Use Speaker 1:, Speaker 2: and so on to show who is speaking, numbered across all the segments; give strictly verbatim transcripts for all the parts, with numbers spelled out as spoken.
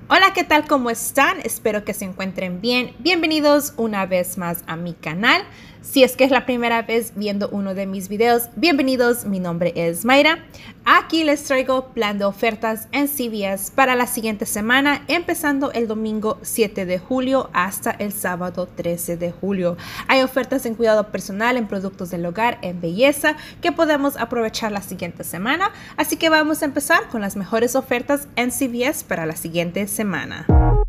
Speaker 1: Hola, ¿qué tal? ¿Cómo están? Espero que se encuentren bien. Bienvenidos una vez más a mi canal. Si es que es la primera vez viendo uno de mis videos, bienvenidos. Mi nombre es Mayra. Aquí les traigo plan de ofertas en C V S para la siguiente semana, empezando el domingo siete de julio hasta el sábado trece de julio. Hay ofertas en cuidado personal, en productos del hogar, en belleza, que podemos aprovechar la siguiente semana. Así que vamos a empezar con las mejores ofertas en C V S para la siguiente semana.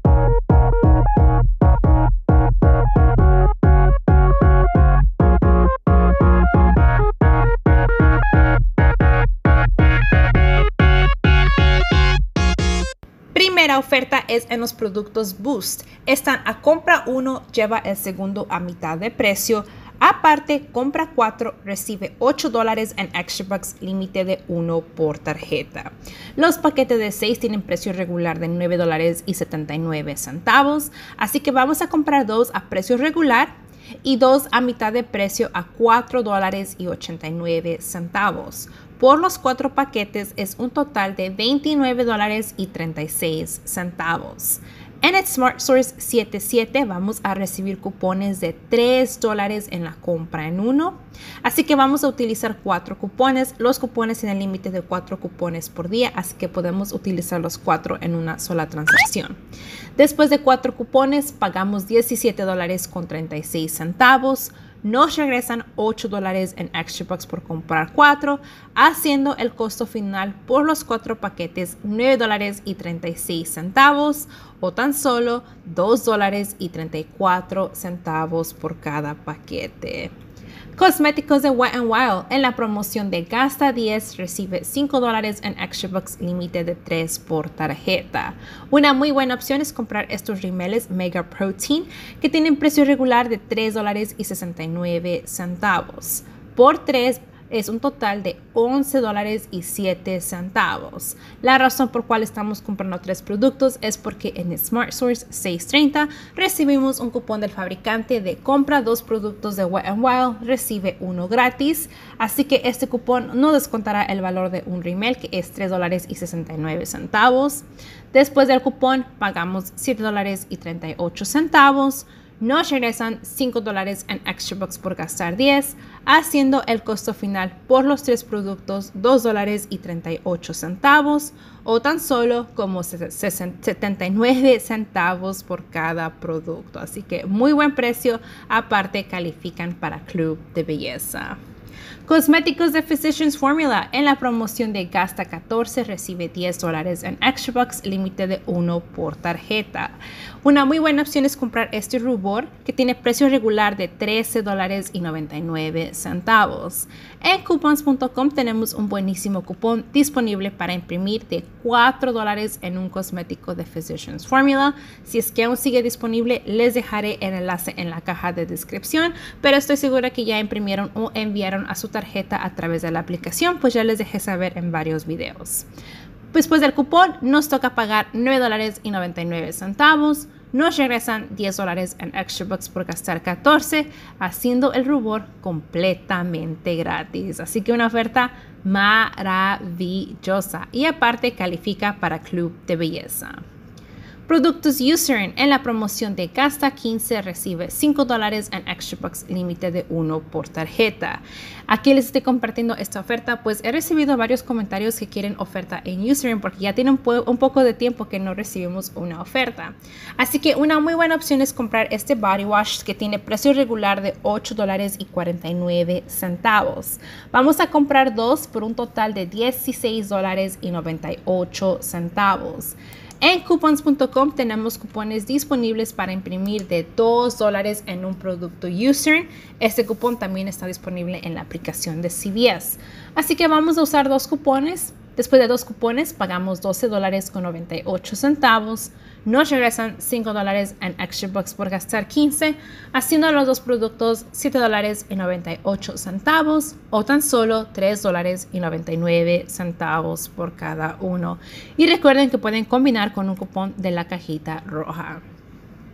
Speaker 1: Primera oferta es en los productos Boost. Están a compra uno, lleva el segundo a mitad de precio. Aparte, compra cuatro, recibe ocho dólares en Extra Bucks, límite de uno por tarjeta. Los paquetes de seis tienen precio regular de nueve dólares y setenta y nueve centavos. Así que vamos a comprar dos a precio regular y dos a mitad de precio a cuatro dólares y ochenta y nueve centavos. Por los cuatro paquetes es un total de veintinueve dólares y treinta y seis centavos. En el Smart Source siete siete vamos a recibir cupones de tres dólares en la compra en uno. Así que vamos a utilizar cuatro cupones. Los cupones tienen el límite de cuatro cupones por día, así que podemos utilizar los cuatro en una sola transacción. Después de cuatro cupones, pagamos diecisiete dólares con treinta y seis centavos. Nos regresan ocho dólares en Extra Bucks por comprar cuatro, haciendo el costo final por los cuatro paquetes nueve dólares y treinta y seis centavos o tan solo dos dólares y treinta y cuatro centavos por cada paquete. Cosméticos de Wet n Wild. En la promoción de Gasta diez, recibe cinco dólares en Extra Bucks, límite de tres por tarjeta. Una muy buena opción es comprar estos rimeles Mega Protein, que tienen precio regular de tres dólares y sesenta y nueve centavos. Por tres es un total de once dólares y siete centavos. La razón por cual estamos comprando tres productos es porque en Smart Source seiscientos treinta recibimos un cupón del fabricante de compra dos productos de Wet n Wild, recibe uno gratis. Así que este cupón no descontará el valor de un rímel, que es tres dólares y sesenta y nueve centavos. Después del cupón pagamos siete dólares y treinta y ocho centavos. Nos regresan cinco dólares en Extra Bucks por gastar diez, haciendo el costo final por los tres productos dos dólares y treinta y ocho centavos o tan solo como setenta y nueve centavos por cada producto. Así que muy buen precio, aparte califican para Club de Belleza. Cosméticos de Physicians Formula. En la promoción de Gasta catorce, recibe diez dólares en Extra Bucks, límite de uno por tarjeta. Una muy buena opción es comprar este rubor, que tiene precio regular de trece dólares y noventa y nueve centavos. En coupons punto com tenemos un buenísimo cupón disponible para imprimir de cuatro dólares en un cosmético de Physicians Formula. Si es que aún sigue disponible, les dejaré el enlace en la caja de descripción, pero estoy segura que ya imprimieron o enviaron a su tarjeta a través de la aplicación, pues ya les dejé saber en varios videos. Después del cupón nos toca pagar nueve dólares y noventa y nueve centavos. Nos regresan diez dólares en Extra Bucks por gastar catorce, haciendo el rubor completamente gratis. Así que una oferta maravillosa y aparte califica para Club de Belleza. Productos Eucerin. En la promoción de Gasta quince, recibe cinco dólares en Extra Bucks, límite de uno por tarjeta. Aquí les estoy compartiendo esta oferta, pues he recibido varios comentarios que quieren oferta en Eucerin porque ya tiene un, po un poco de tiempo que no recibimos una oferta. Así que una muy buena opción es comprar este body wash, que tiene precio regular de ocho dólares y cuarenta y nueve centavos. Vamos a comprar dos por un total de dieciséis dólares y noventa y ocho centavos. En coupons punto com tenemos cupones disponibles para imprimir de dos dólares en un producto Eucerin. Este cupón también está disponible en la aplicación de C V S. Así que vamos a usar dos cupones. Después de dos cupones pagamos doce dólares con noventa y ocho centavos. Nos regresan cinco dólares en Extra Bucks por gastar quince, haciendo los dos productos siete dólares y noventa y ocho centavos o tan solo tres dólares y noventa y nueve centavos por cada uno. Y recuerden que pueden combinar con un cupón de la cajita roja.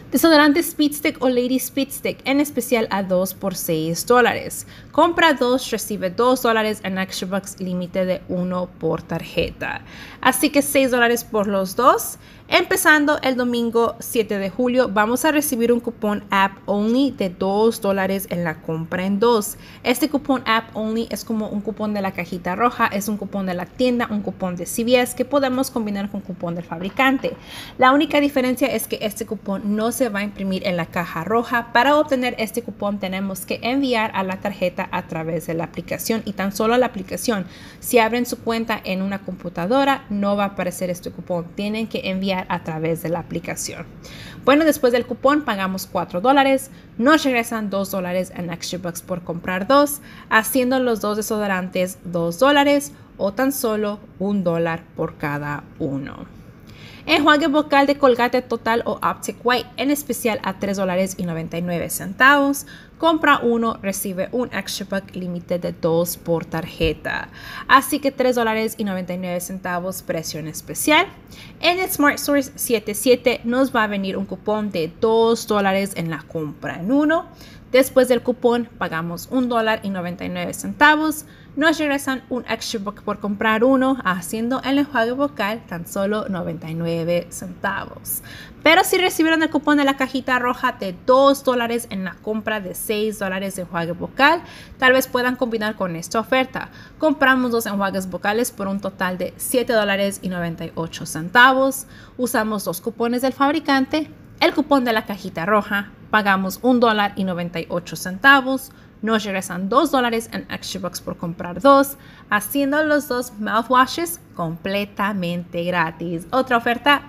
Speaker 1: Desodorante Speed Stick o Lady Speed Stick, en especial a dos por seis dólares. Compra dos, recibe dos dólares en Extra Bucks, límite de uno por tarjeta. Así que seis dólares por los dos. Empezando el domingo siete de julio, vamos a recibir un cupón App Only de dos dólares en la compra en dos. Este cupón App Only es como un cupón de la cajita roja, es un cupón de la tienda, un cupón de C V S que podemos combinar con cupón del fabricante. La única diferencia es que este cupón no se va a imprimir en la caja roja. Para obtener este cupón tenemos que enviar a la tarjeta a través de la aplicación y tan solo la aplicación. Si abren su cuenta en una computadora no va a aparecer este cupón, tienen que enviar a través de la aplicación. Bueno, después del cupón pagamos cuatro dólares, nos regresan dos dólares en Extra Bucks por comprar dos, haciendo los dos desodorantes dos dólares o tan solo un dólar por cada uno. Enjuague bucal de Colgate Total o Optic White, en especial a tres dólares y noventa y nueve centavos. Compra uno, recibe un Extra Buck, límite de dos por tarjeta. Así que tres dólares y noventa y nueve centavos, precio en especial. En el Smart Source setenta y siete nos va a venir un cupón de dos dólares en la compra en uno. Después del cupón pagamos un dólar y noventa y nueve centavos. Nos regresan un Extra Buck por comprar uno, haciendo el enjuague bucal tan solo noventa y nueve centavos. Pero si recibieron el cupón de la cajita roja de dos dólares en la compra de seis dólares de enjuague bucal, tal vez puedan combinar con esta oferta. Compramos dos enjuagues bucales por un total de siete dólares y noventa y ocho centavos. Usamos dos cupones del fabricante. El cupón de la cajita roja, pagamos un dólar y noventa y ocho centavos. Nos regresan dos dólares en Extra Bucks por comprar dos, haciendo los dos mouthwashes completamente gratis. Otra oferta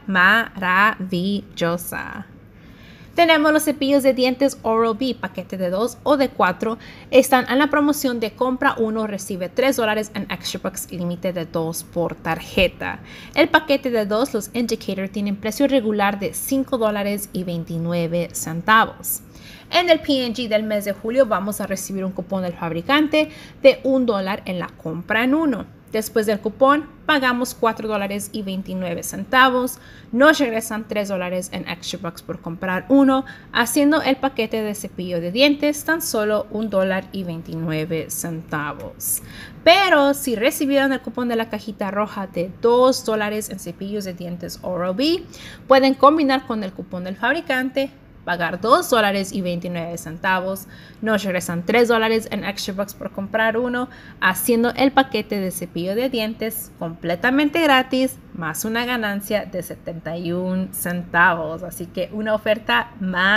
Speaker 1: maravillosa. Tenemos los cepillos de dientes Oral-B, paquete de dos o de cuatro. Están en la promoción de compra uno, recibe tres dólares en Extra Bucks, límite de dos por tarjeta. El paquete de dos, los Indicator, tienen precio regular de cinco dólares y veintinueve centavos. En el P and G del mes de julio vamos a recibir un cupón del fabricante de un dólar en la compra en uno. Después del cupón pagamos cuatro dólares y veintinueve centavos. Nos regresan tres dólares en Extra Bucks por comprar uno, haciendo el paquete de cepillo de dientes tan solo un dólar y veintinueve centavos. Pero si recibieron el cupón de la cajita roja de dos dólares en cepillos de dientes Oral-B, pueden combinar con el cupón del fabricante, pagar dos dólares y veintinueve centavos. Nos regresan tres dólares en Extra Bucks por comprar uno, haciendo el paquete de cepillo de dientes completamente gratis, más una ganancia de setenta y un centavos. Así que una oferta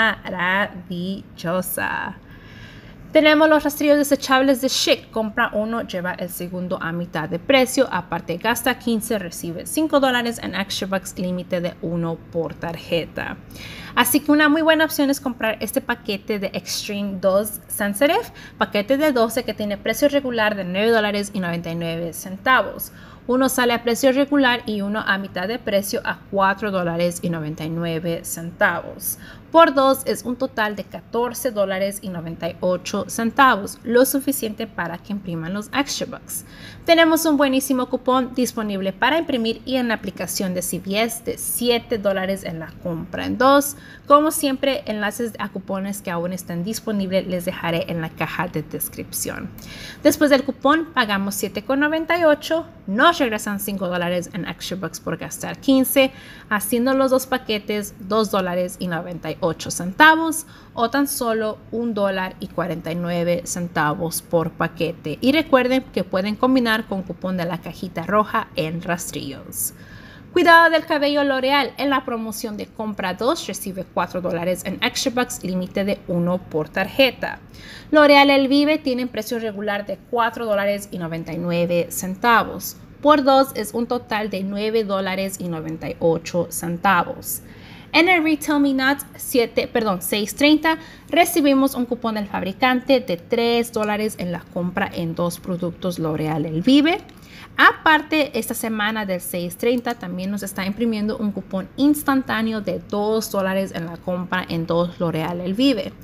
Speaker 1: maravillosa. Tenemos los rastrillos desechables de Schick. Compra uno, lleva el segundo a mitad de precio. Aparte gasta quince, recibe cinco dólares en Extra Bucks, límite de uno por tarjeta. Así que una muy buena opción es comprar este paquete de Extreme dos Sensitive, paquete de doce que tiene precio regular de nueve dólares y noventa y nueve centavos. Uno sale a precio regular y uno a mitad de precio a cuatro dólares y noventa y nueve centavos. Por dos es un total de catorce dólares y noventa y ocho centavos, lo suficiente para que impriman los Extra Bucks. Tenemos un buenísimo cupón disponible para imprimir y en la aplicación de C V S de siete dólares en la compra en dos. Como siempre, enlaces a cupones que aún están disponibles les dejaré en la caja de descripción. Después del cupón pagamos siete con noventa y ocho, nos regresan cinco dólares en Extra Bucks por gastar quince, haciendo los dos paquetes dos dólares y noventa y ocho centavos o tan solo un dólar y cuarenta y nueve centavos por paquete. Y recuerden que pueden combinar con cupón de la cajita roja en rastrillos. Cuidado del cabello L'Oreal, en la promoción de compra dos recibe cuatro dólares en Extra Bucks, límite de uno por tarjeta. L'Oreal El Vive tiene precio regular de cuatro dólares y noventa y nueve centavos. Por dos es un total de nueve dólares y noventa y ocho centavos. En el Retail Me Not siete, perdón, seis treinta recibimos un cupón del fabricante de tres dólares en la compra en dos productos L'Oreal El Vive. Aparte, esta semana del seis treinta también nos está imprimiendo un cupón instantáneo de dos dólares en la compra en dos L'Oreal El Vive.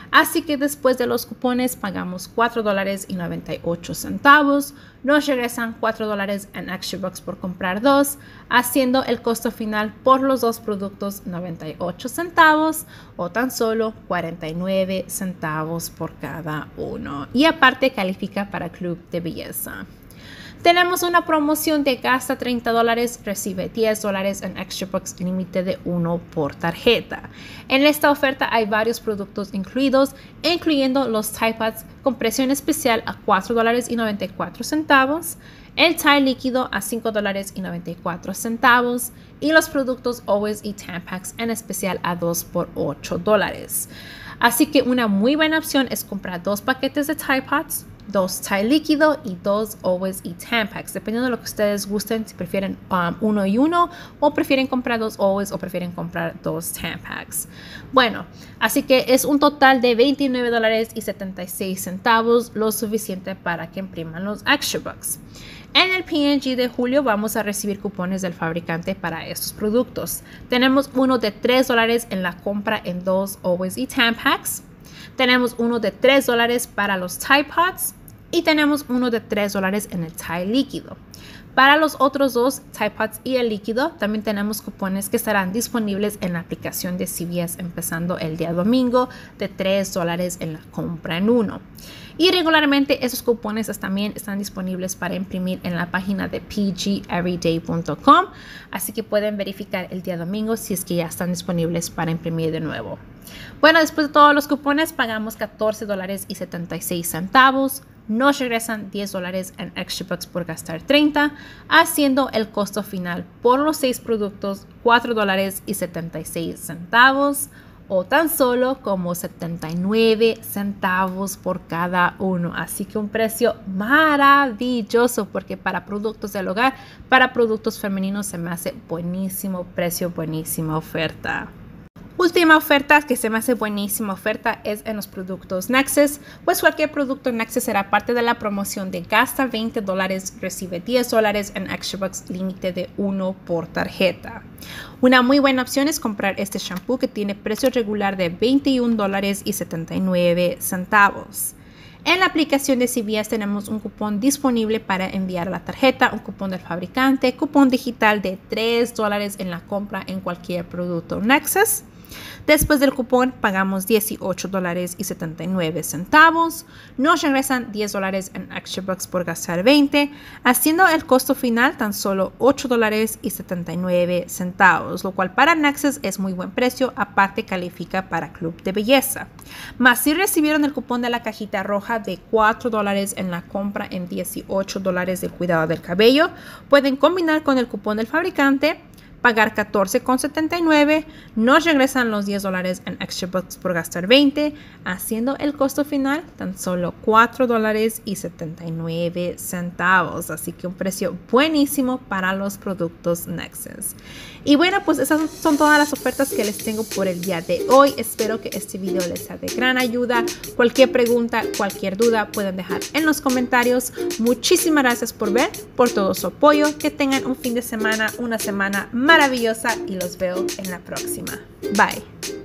Speaker 1: Así que después de los cupones pagamos cuatro dólares y noventa y ocho centavos. Nos regresan cuatro dólares en Extra Bucks por comprar dos, haciendo el costo final por los dos productos noventa y ocho centavos o tan solo cuarenta y nueve centavos por cada uno. Y aparte califica para Club de Belleza. Tenemos una promoción de gasta treinta dólares, recibe diez dólares en Extra Bucks, límite de uno por tarjeta. En esta oferta hay varios productos incluidos, incluyendo los Tide Pods con presión especial a cuatro dólares y noventa y cuatro centavos, el Tide líquido a cinco dólares y noventa y cuatro centavos y los productos Always y Tampax en especial a dos por ocho dólares. Así que una muy buena opción es comprar dos paquetes de Tide Pods, dos Tide líquido y dos Always y Tampax, dependiendo de lo que ustedes gusten, si prefieren um, uno y uno o prefieren comprar dos Always o prefieren comprar dos Tampax. Bueno, así que es un total de veintinueve dólares y setenta y seis centavos, lo suficiente para que impriman los Extra Bucks. En el P and G de julio vamos a recibir cupones del fabricante para estos productos. Tenemos uno de tres dólares en la compra en dos Always y Tampax. Tenemos uno de tres dólares para los Tide Pods y tenemos uno de tres dólares en el Tide líquido. Para los otros dos, Tide Pods y el líquido, también tenemos cupones que estarán disponibles en la aplicación de C V S empezando el día domingo de tres dólares en la compra en uno. Y regularmente esos cupones también están disponibles para imprimir en la página de p g everyday punto com, así que pueden verificar el día domingo si es que ya están disponibles para imprimir de nuevo. Bueno, después de todos los cupones pagamos catorce dólares y setenta y seis centavos. Nos regresan diez dólares en Extra Bucks por gastar treinta, haciendo el costo final por los seis productos cuatro dólares y setenta y seis centavos o tan solo como setenta y nueve centavos por cada uno. Así que un precio maravilloso, porque para productos del hogar, para productos femeninos se me hace buenísimo precio, buenísima oferta. Última oferta que se me hace buenísima oferta es en los productos Nexus, pues cualquier producto Nexus será parte de la promoción de gasta veinte dólares, recibe diez dólares en Extra Bucks, límite de uno por tarjeta. Una muy buena opción es comprar este shampoo que tiene precio regular de veintiún dólares y setenta y nueve centavos. En la aplicación de C V S tenemos un cupón disponible para enviar la tarjeta, un cupón del fabricante, cupón digital de tres dólares en la compra en cualquier producto Nexus. Después del cupón pagamos dieciocho dólares y setenta y nueve centavos. Nos regresan diez dólares en Extra Bucks por gastar veinte, haciendo el costo final tan solo ocho dólares y setenta y nueve centavos, lo cual para Nexus es muy buen precio, aparte califica para Club de Belleza. Más si recibieron el cupón de la cajita roja de cuatro dólares en la compra en dieciocho dólares del cuidado del cabello, pueden combinar con el cupón del fabricante, pagar catorce con setenta y nueve, nos regresan los diez dólares en Extra Bucks por gastar veinte, haciendo el costo final tan solo cuatro dólares y setenta y nueve centavos. Así que un precio buenísimo para los productos Nexus. Y bueno, pues esas son todas las ofertas que les tengo por el día de hoy. Espero que este video les sea de gran ayuda. Cualquier pregunta, cualquier duda pueden dejar en los comentarios. Muchísimas gracias por ver, por todo su apoyo. Que tengan un fin de semana, una semana maravillosa y los veo en la próxima. Bye.